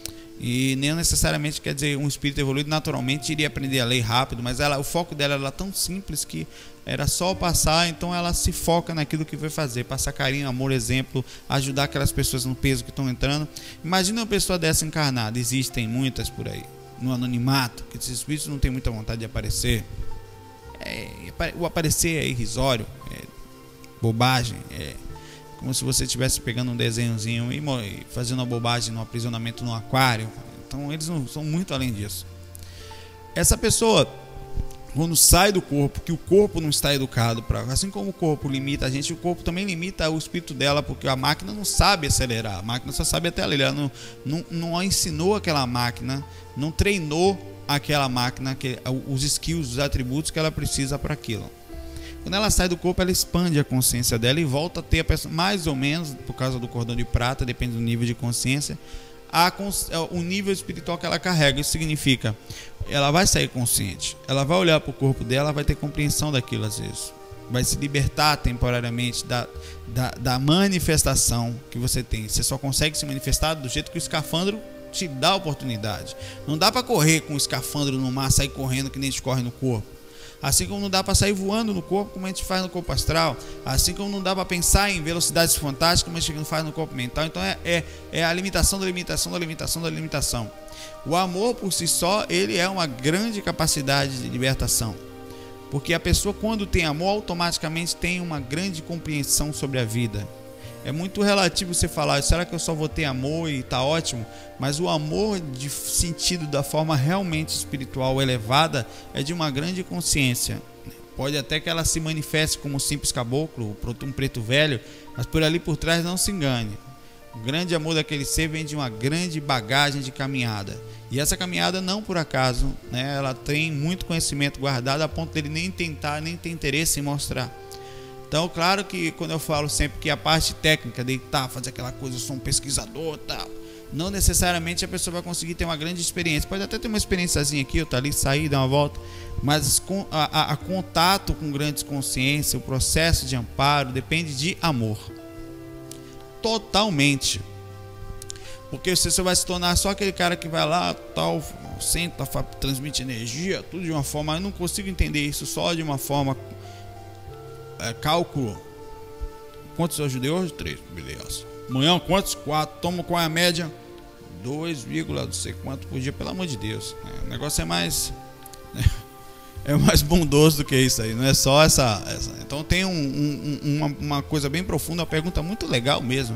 E nem necessariamente quer dizer um espírito evoluído naturalmente iria aprender a ler rápido, mas ela, o foco dela era tão simples que era só passar, então ela se foca naquilo que vai fazer, passar carinho, amor, exemplo, ajudar aquelas pessoas no peso que estão entrando. Imagina uma pessoa dessa encarnada, existem muitas por aí, no anonimato, que esses espíritos não têm muita vontade de aparecer. É, o aparecer é irrisório, é bobagem, é como se você estivesse pegando um desenhozinho e fazendo uma bobagem no aprisionamento no aquário. Então eles não são muito além disso. Essa pessoa, quando sai do corpo, que o corpo não está educado para, assim como o corpo limita a gente, o corpo também limita o espírito dela, porque a máquina não sabe acelerar, a máquina só sabe até ali, ela não, não, não ensinou aquela máquina, não treinou aquela máquina, os skills, os atributos que ela precisa para aquilo. Quando ela sai do corpo, ela expande a consciência dela e volta a ter a pessoa, mais ou menos, por causa do cordão de prata, depende do nível de consciência, a, o nível espiritual que ela carrega. Isso significa, ela vai sair consciente, ela vai olhar para o corpo dela, vai ter compreensão daquilo às vezes, vai se libertar temporariamente da, da, da manifestação que você tem. Você só consegue se manifestar do jeito que o escafandro te dá a oportunidade. Não dá para correr com o escafandro no mar, sair correndo que nem a gente corre no corpo. Assim como não dá para sair voando no corpo, como a gente faz no corpo astral. Assim como não dá para pensar em velocidades fantásticas, como a gente faz no corpo mental. Então é, é, é a limitação da limitação da limitação da limitação. O amor por si só, ele é uma grande capacidade de libertação. Porque a pessoa, quando tem amor, automaticamente tem uma grande compreensão sobre a vida. É muito relativo você falar, será que eu só vou ter amor e tá ótimo? Mas o amor de sentido da forma realmente espiritual elevada é de uma grande consciência. Pode até que ela se manifeste como um simples caboclo, um preto velho, mas por ali por trás não se engane. O grande amor daquele ser vem de uma grande bagagem de caminhada. E essa caminhada não por acaso, né? Ela tem muito conhecimento guardado a ponto dele nem tentar, nem ter interesse em mostrar. Então, claro que quando eu falo sempre que a parte técnica, deitar, fazer aquela coisa, eu sou um pesquisador e tal, não necessariamente a pessoa vai conseguir ter uma grande experiência. Pode até ter uma experiênciazinha aqui, eu tá ali, sair, dar uma volta, mas com, a, a, a contato com grandes consciências, o processo de amparo depende de amor. Totalmente. Porque você vai se tornar só aquele cara que vai lá, tal, senta, transmite energia, tudo de uma forma. Eu não consigo entender isso só de uma forma. É, cálculo. Quantos eu ajudei hoje? Três, beleza. Amanhã quantos? Quatro. Toma qual é a média? Dois, não sei quanto por dia, pelo amor de Deus. É, o negócio é mais é mais bondoso do que isso aí. Não é só essa, essa. Então tem um, um, uma, uma coisa bem profunda, uma pergunta muito legal mesmo.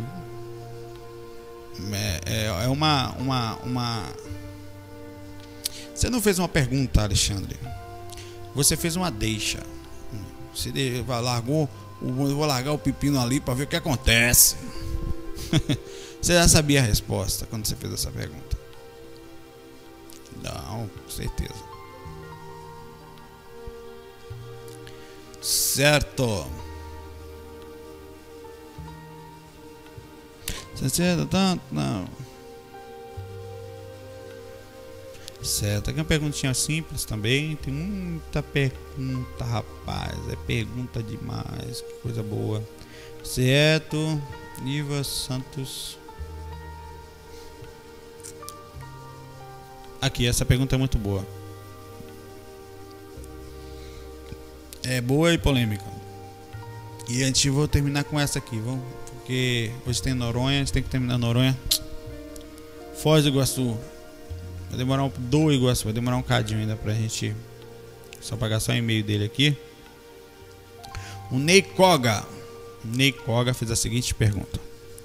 É, é, é uma, uma, uma Você não fez uma pergunta, Alexandre. Você fez uma deixa. Você largou, eu vou largar o pepino ali para ver o que acontece. Você já sabia a resposta quando você fez essa pergunta? Não, com certeza. Certo. Certo, tanto não. Certo, aqui uma perguntinha simples também. Tem muita pergunta, rapaz. É pergunta demais. Que coisa boa. Certo. Iva Santos. Aqui, essa pergunta é muito boa. É boa e polêmica. E a gente vou terminar com essa aqui, vamos? Porque hoje tem Noronha, a gente tem que terminar Noronha. Foz do Iguaçu. Vai demorar um do Iguaçu, vai demorar um cadinho ainda pra gente. Só pagar só o e-mail dele aqui. O Ney Koga. O Ney Koga fez a seguinte pergunta.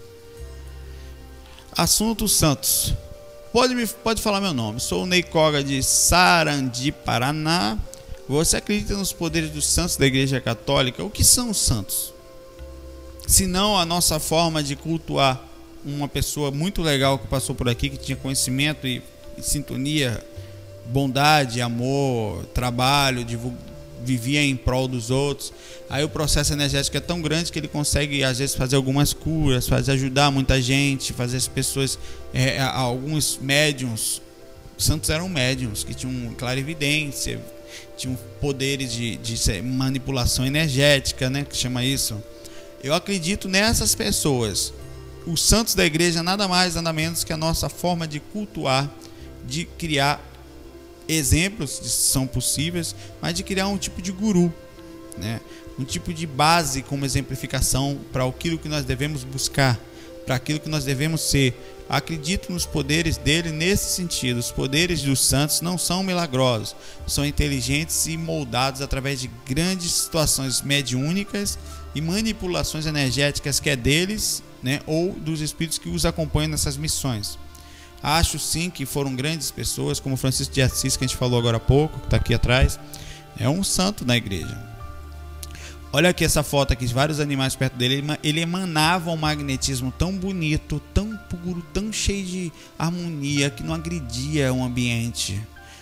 Assunto Santos. Pode, me, pode falar meu nome. Sou o Ney Koga de Sarandi, Paraná. Você acredita nos poderes dos santos da Igreja Católica? O que são os santos? Se não a nossa forma de cultuar uma pessoa muito legal que passou por aqui, que tinha conhecimento e sintonia, bondade, amor, trabalho, vivia em prol dos outros. Aí o processo energético é tão grande que ele consegue às vezes fazer algumas curas, fazer ajudar muita gente, fazer as pessoas, é, alguns médiums, santos eram médiums que tinham clarividência, tinham poderes de, de manipulação energética, né, que chama isso. Eu acredito nessas pessoas. Os santos da igreja nada mais, nada menos que a nossa forma de cultuar, de criar exemplos que são possíveis, mas de criar um tipo de guru, né? Um tipo de base como exemplificação para aquilo que nós devemos buscar, para aquilo que nós devemos ser. Acredito nos poderes dele nesse sentido. Os poderes dos santos não são milagrosos, são inteligentes e moldados através de grandes situações mediúnicas e manipulações energéticas que é deles, né, ou dos espíritos que os acompanham nessas missões. Acho sim que foram grandes pessoas, como Francisco de Assis, que a gente falou agora há pouco, que está aqui atrás. É um santo na igreja. Olha aqui essa foto aqui, vários animais perto dele. Ele emanava um magnetismo tão bonito, tão puro, tão cheio de harmonia, que não agredia o ambiente.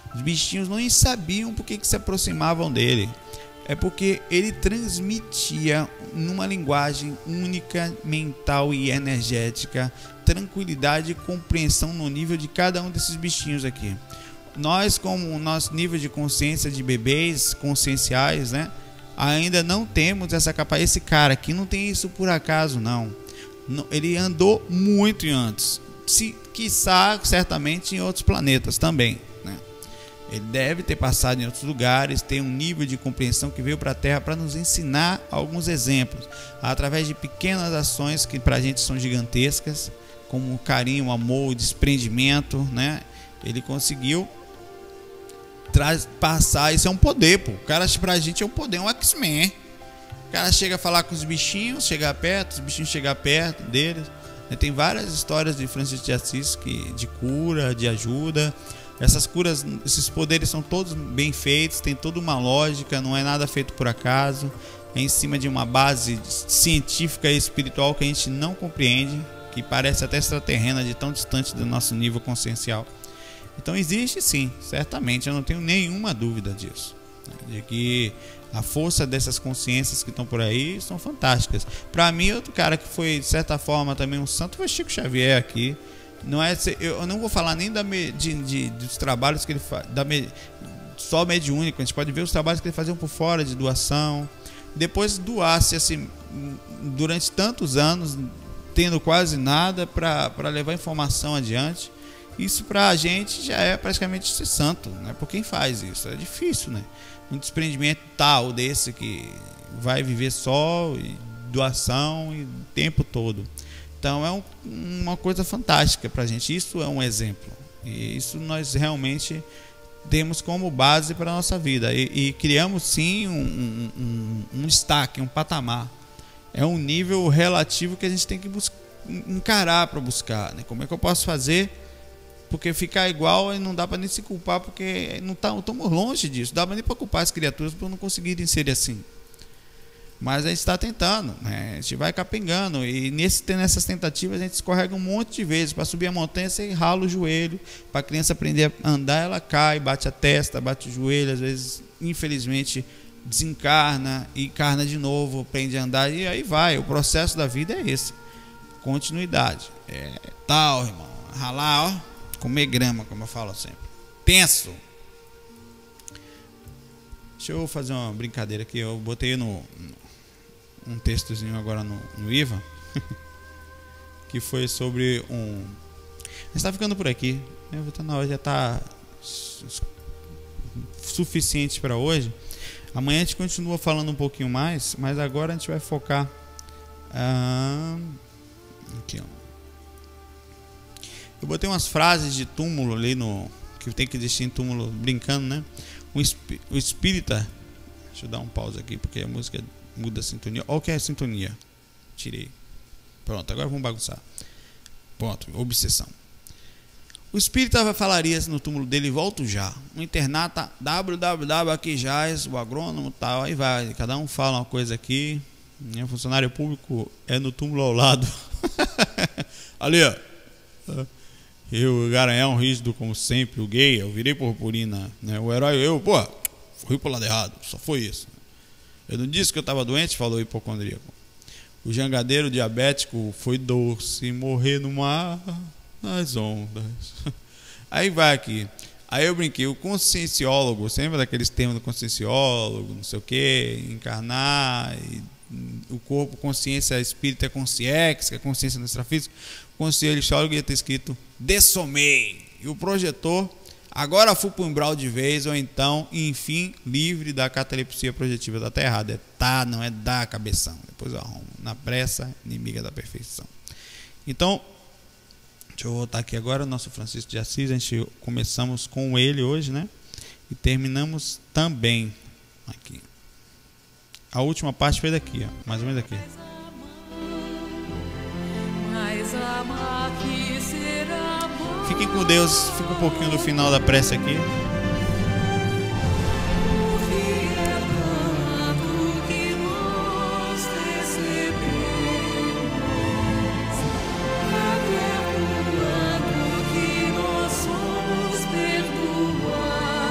Os bichinhos não sabiam por que que se aproximavam dele. É porque ele transmitia numa linguagem única, mental e energética, tranquilidade e compreensão no nível de cada um desses bichinhos aqui. Nós, como o nosso nível de consciência de bebês conscienciais, né, ainda não temos essa capacidade. Esse cara aqui não tem isso por acaso, não. Ele andou muito antes, se quiçá certamente em outros planetas também, né? Ele deve ter passado em outros lugares, tem um nível de compreensão que veio para a Terra para nos ensinar alguns exemplos, através de pequenas ações que para a gente são gigantescas, como o carinho, o amor, o desprendimento, né? Ele conseguiu traz, passar, isso é um poder, pô. O cara, pra gente é um poder, é um X-Men. O cara chega a falar com os bichinhos, chegar perto, os bichinhos chegar perto deles. Tem várias histórias de Francisco de Assis que, de cura, de ajuda. Essas curas, esses poderes são todos bem feitos, tem toda uma lógica, não é nada feito por acaso. É em cima de uma base científica e espiritual que a gente não compreende, que parece até extraterrena, de tão distante do nosso nível consciencial. Então existe sim, certamente, eu não tenho nenhuma dúvida disso, de que a força dessas consciências que estão por aí são fantásticas. Para mim, outro cara que foi de certa forma também um santo foi Chico Xavier aqui. Não é, eu não vou falar nem da, de, de, dos trabalhos que ele faz, da, só mediúnico. A gente pode ver os trabalhos que ele fazia por fora de doação. Depois doasse assim, durante tantos anos, tendo quase nada para levar informação adiante. Isso para a gente já é praticamente ser santo, né? Por quem faz isso? É difícil, né? Um desprendimento tal desse que vai viver só, e doação e o tempo todo. Então é um, uma coisa fantástica para a gente. Isso é um exemplo. E isso nós realmente temos como base para a nossa vida. E, e criamos sim um, um, um, um destaque, um patamar. É um nível relativo que a gente tem que buscar, encarar para buscar, né? Como é que eu posso fazer? Porque ficar igual não dá para nem se culpar, porque não tá, estamos longe disso. Não dá nem para culpar as criaturas por não conseguirem ser assim. Mas a gente está tentando, né? A gente vai capengando. E nesse, nessas tentativas a gente escorrega um monte de vezes. Para subir a montanha você rala o joelho. Para a criança aprender a andar, ela cai, bate a testa, bate o joelho. Às vezes, infelizmente, desencarna e encarna de novo, aprende a andar. E aí vai. O processo da vida é esse. Continuidade. É tal, irmão. Ralar, ó. Comer grama, como eu falo sempre. Tenso. Deixa eu fazer uma brincadeira aqui. Eu botei no, no um textozinho agora no, no I V A que foi sobre um. A gente está ficando por aqui. Eu vou estar na hora, já está suficiente para hoje. Amanhã a gente continua falando um pouquinho mais, mas agora a gente vai focar ah, aqui, ó. Eu botei umas frases de túmulo ali no que tem que existir em túmulo, brincando, né? O, espí, o espírita. Deixa eu dar um pause aqui porque a música muda a sintonia. Olha o que é a sintonia. Tirei. Pronto, agora vamos bagunçar. Pronto, obsessão. O espírita falaria no túmulo dele: volto já. O internata www aqui jaz, o agrônomo tal, aí vai. Cada um fala uma coisa aqui. O funcionário público é no túmulo ao lado. Ali, ó. Eu, o Garanhão rígido como sempre, o gay, eu virei purpurina, né? O herói, eu, pô, fui pro lado errado, só foi isso. Eu não disse que eu estava doente, falou o hipocondríaco. O jangadeiro diabético foi doce, morrer no mar, nas ondas. Aí vai aqui. Aí eu brinquei, o conscienciólogo, você lembra daqueles termos do conscienciólogo, não sei o que, encarnar, e, o corpo, consciência, espírito é consciex, que é consciência extrafísica. O conscienciólogo ia ter escrito dessomei. E o projetor, agora fui para o umbral de vez, ou então, enfim, livre da catalepsia projetiva. Tá errado, é tá, não é da cabeção. Depois eu arrumo. Na pressa, inimiga da perfeição. Então, deixa eu voltar aqui agora, nosso Francisco de Assis. A gente começamos com ele hoje, né? E terminamos também aqui. A última parte foi daqui, ó, mais ou menos aqui. Fiquem com Deus, fica um pouquinho do final da prece aqui. Que nós somos perdoados.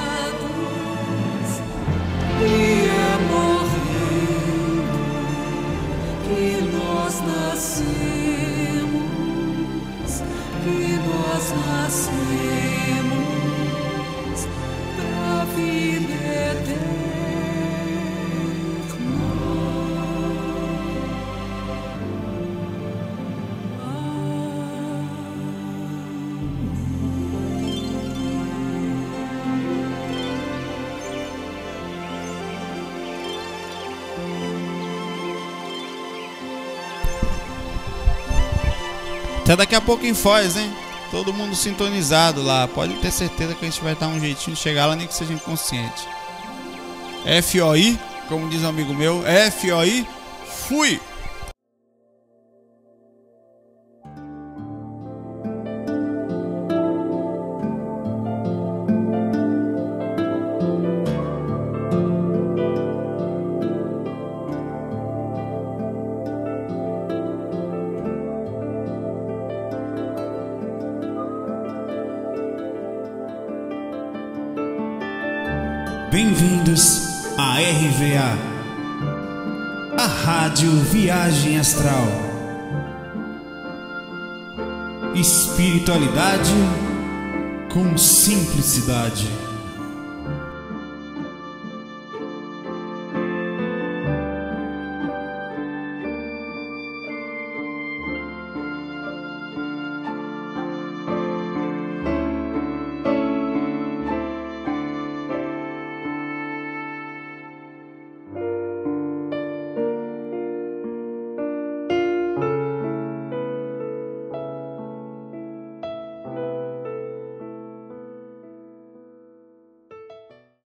Até daqui a pouco em Foz, hein? Todo mundo sintonizado lá. Pode ter certeza que a gente vai dar um jeitinho de chegar lá, nem que seja inconsciente. F O I, como diz um amigo meu, F O I, fui! Bem-vindos a R V A, a Rádio Viagem Astral. Espiritualidade com simplicidade.